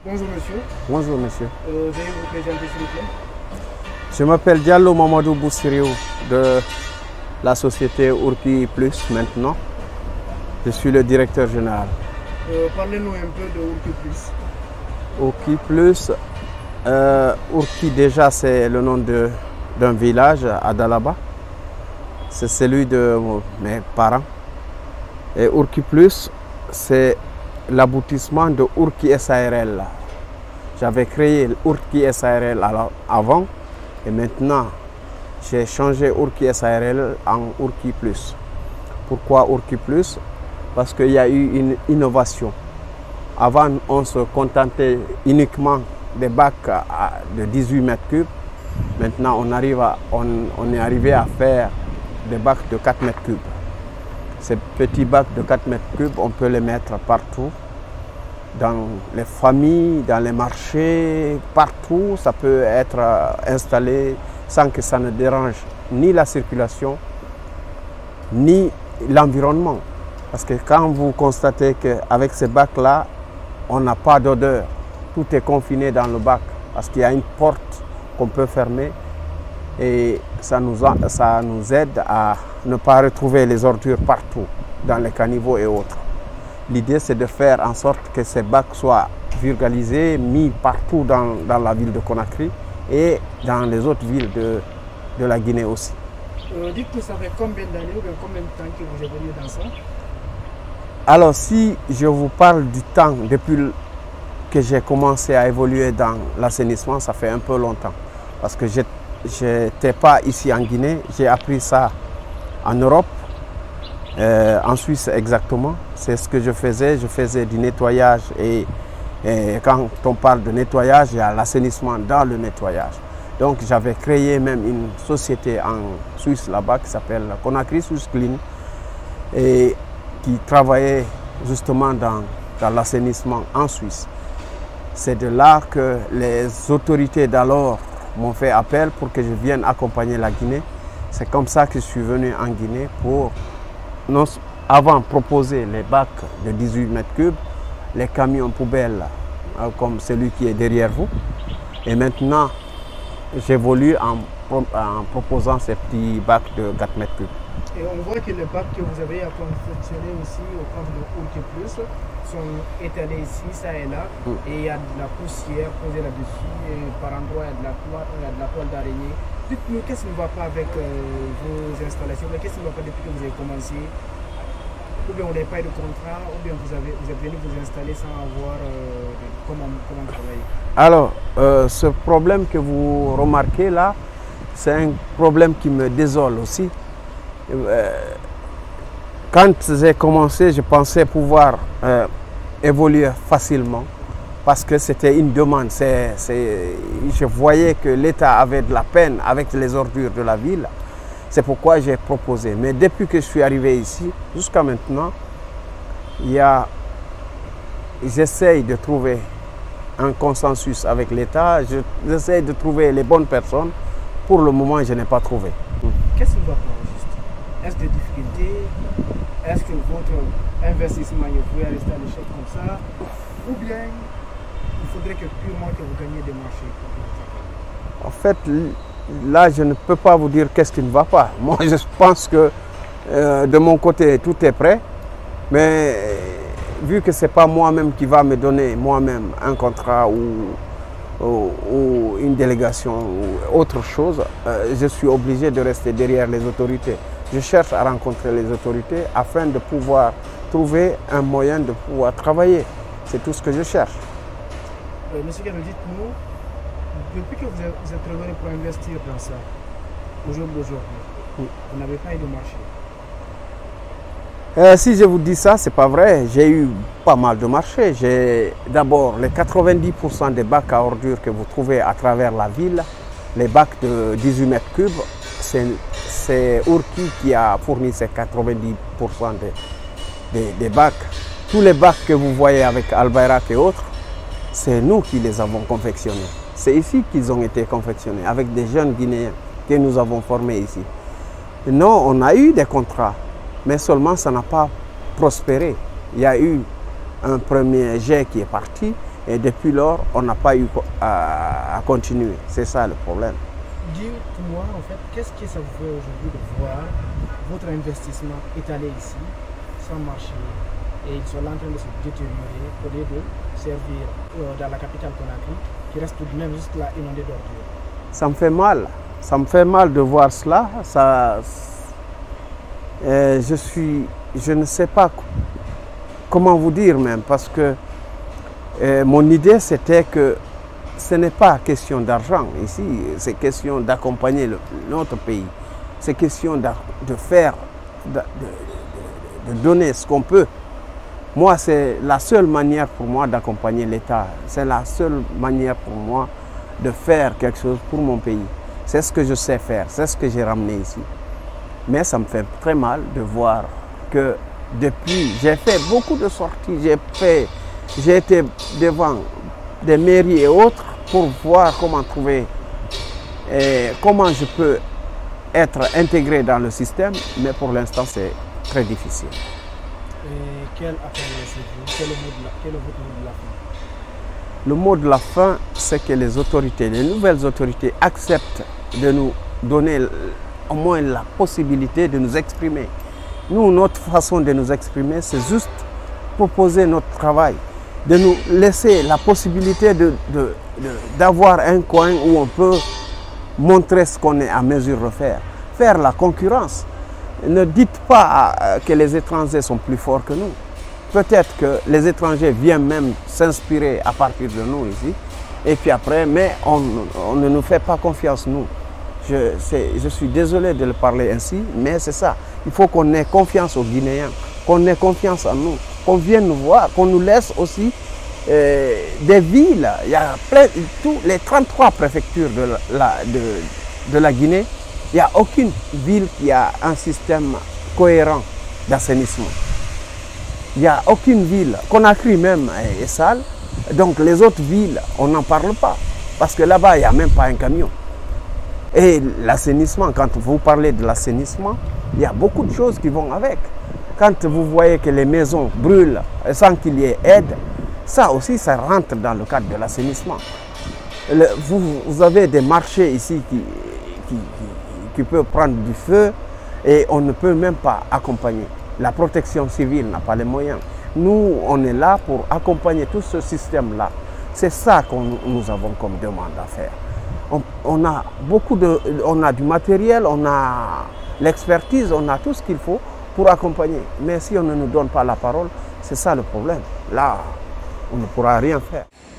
Bonjour monsieur. Bonjour monsieur. Veuillez vous présenter s'il vous plaît. Je m'appelle Diallo Mamadou Boussiriou de la société Urki Plus maintenant. Je suis le directeur général. Parlez-nous un peu de Urki Plus. Urki Plus, Urki déjà c'est le nom d'un village à Dalaba. C'est celui de mes parents. Et Urki Plus, c'est l'aboutissement de Urki SARL. J'avais créé Urki SARL avant et maintenant j'ai changé Urki SARL en Urki Plus. Pourquoi Urki Plus? Parce qu'il y a eu une innovation. Avant, on se contentait uniquement des bacs de 18 mètres cubes. Maintenant, on est arrivé à faire des bacs de 4 mètres cubes. Ces petits bacs de 4 mètres cubes, on peut les mettre partout. Dans les familles, dans les marchés, partout, ça peut être installé sans que ça ne dérange ni la circulation, ni l'environnement. Parce que quand vous constatez qu'avec ces bacs-là, on n'a pas d'odeur, tout est confiné dans le bac, parce qu'il y a une porte qu'on peut fermer et ça nous aide à ne pas retrouver les ordures partout, dans les caniveaux et autres. L'idée, c'est de faire en sorte que ces bacs soient vulgarisés, mis partout dans la ville de Conakry et dans les autres villes de la Guinée aussi. Dites que ça fait combien d'années ou combien de temps que vous évoluez dans ça? Alors, si je vous parle du temps depuis que j'ai commencé à évoluer dans l'assainissement, ça fait un peu longtemps. Parce que je n'étais pas ici en Guinée, j'ai appris ça en Europe. En Suisse exactement, c'est ce que je faisais du nettoyage et quand on parle de nettoyage, il y a l'assainissement dans le nettoyage. Donc j'avais créé même une société en Suisse là-bas qui s'appelle Conakry Swiss Clean et qui travaillait justement dans l'assainissement en Suisse. C'est de là que les autorités d'alors m'ont fait appel pour que je vienne accompagner la Guinée. C'est comme ça que je suis venu en Guinée pour avant proposer les bacs de 18 mètres cubes, les camions poubelles comme celui qui est derrière vous. Et maintenant, j'évolue en proposant ces petits bacs de 4 mètres cubes. Et on voit que les bacs que vous avez à confectionner ici au camp de Urki Plus sont étalés ici, ça et là, et il y a de la poussière posée là-dessus, et par endroits il y a de la toile d'araignée. Dites-nous, qu'est-ce qui ne va pas avec vos installations, mais qu'est-ce qui ne va pas depuis que vous avez commencé? Ou bien vous n'avez pas eu de contrat, ou bien vous êtes venu vous installer sans avoir comment travailler? Alors, ce problème que vous remarquez là, c'est un problème qui me désole aussi. Quand j'ai commencé, je pensais pouvoir évoluer facilement parce que c'était une demande. Je voyais que l'État avait de la peine avec les ordures de la ville. C'est pourquoi j'ai proposé. Mais depuis que je suis arrivé ici, jusqu'à maintenant, j'essaye de trouver un consensus avec l'État. J'essaye de trouver les bonnes personnes. Pour le moment, je n'ai pas trouvé. Qu'est-ce qui ne va pas juste? Est-ce des difficultés? Est-ce que votre investissement, vous pouvez rester à l'échec comme ça? Ou bien il faudrait purement que vous gagniez des marchés? En fait, là, je ne peux pas vous dire qu'est-ce qui ne va pas. Moi, je pense que de mon côté, tout est prêt. Mais vu que ce n'est pas moi-même qui va me donner moi-même un contrat ou une délégation ou autre chose, je suis obligé de rester derrière les autorités. Je cherche à rencontrer les autorités afin de pouvoir trouver un moyen de pouvoir travailler. C'est tout ce que je cherche. Monsieur Gano, dites-nous, depuis que vous êtes revenu pour investir dans ça, au jour d'aujourd'hui, vous n'avez pas eu de marché? Si je vous dis ça, ce n'est pas vrai. J'ai eu pas mal de marchés. J'ai d'abord les 90% des bacs à ordures que vous trouvez à travers la ville, les bacs de 18 mètres cubes, c'est Urki qui a fourni ces 90% des bacs. Tous les bacs que vous voyez avec Albayrak et autres, c'est nous qui les avons confectionnés. C'est ici qu'ils ont été confectionnés, avec des jeunes Guinéens que nous avons formés ici. Non, on a eu des contrats, mais seulement ça n'a pas prospéré. Il y a eu un premier jet qui est parti Et depuis lors, on n'a pas eu à continuer. C'est ça le problème. Dites-moi, en fait, qu'est-ce que ça vous fait aujourd'hui de voir votre investissement étalé ici, sans marcher, et ils sont là en train de se détériorer au lieu de servir dans la capitale Conakry, qui reste tout de même juste là inondée d'ordures? Ça me fait mal. Ça me fait mal de voir cela. Je ne sais pas comment vous dire même, parce que mon idée c'était que ce n'est pas question d'argent ici, c'est question d'accompagner notre pays. C'est question de faire, de donner ce qu'on peut. Moi, c'est la seule manière pour moi d'accompagner l'État. C'est la seule manière pour moi de faire quelque chose pour mon pays. C'est ce que je sais faire, c'est ce que j'ai ramené ici. Mais ça me fait très mal de voir que depuis, j'ai fait beaucoup de sorties, j'ai été devant des mairies et autres pour voir comment trouver, comment je peux être intégré dans le système, mais pour l'instant c'est très difficile. Et quel appel laissez-vous? Quel est votre mot de la fin? Le mot de la fin, c'est que les autorités, les nouvelles autorités acceptent de nous donner au moins la possibilité de nous exprimer. Nous, notre façon de nous exprimer, c'est juste proposer notre travail, de nous laisser la possibilité d'avoir un coin où on peut montrer ce qu'on est à mesure de faire. Faire la concurrence. Ne dites pas que les étrangers sont plus forts que nous. Peut-être que les étrangers viennent même s'inspirer à partir de nous ici. Et puis après, mais on ne nous fait pas confiance, nous. Je suis désolé de le parler ainsi, mais c'est ça. Il faut qu'on ait confiance aux Guinéens, qu'on ait confiance en nous, qu'on vienne nous voir, qu'on nous laisse aussi des villes. Il y a les 33 préfectures de la Guinée, il n'y a aucune ville qui a un système cohérent d'assainissement. Il n'y a aucune ville, Conakry même est sale, donc les autres villes, on n'en parle pas, parce que là-bas, il n'y a même pas un camion. Et l'assainissement, quand vous parlez de l'assainissement, il y a beaucoup de choses qui vont avec. Quand vous voyez que les maisons brûlent sans qu'il y ait aide, ça aussi, ça rentre dans le cadre de l'assainissement. Vous avez des marchés ici qui peuvent prendre du feu et on ne peut même pas accompagner. La protection civile n'a pas les moyens. Nous, on est là pour accompagner tout ce système-là. C'est ça que nous avons comme demande à faire. On a du matériel, on a l'expertise, on a tout ce qu'il faut pour accompagner. Mais si on ne nous donne pas la parole, c'est ça le problème. Là, on ne pourra rien faire.